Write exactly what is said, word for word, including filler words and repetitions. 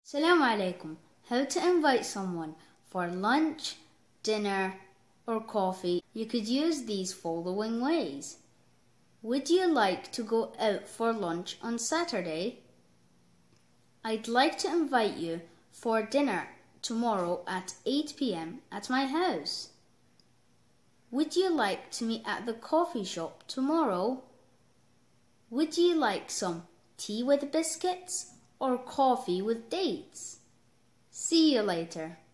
Assalamu alaikum. How to invite someone for lunch, dinner, or coffee. You could use these following ways. Would you like to go out for lunch on Saturday? I'd like to invite you for dinner tomorrow at eight p m at my house. Would you like to meet at the coffee shop tomorrow? Would you like some tea with biscuits or coffee with dates? See you later.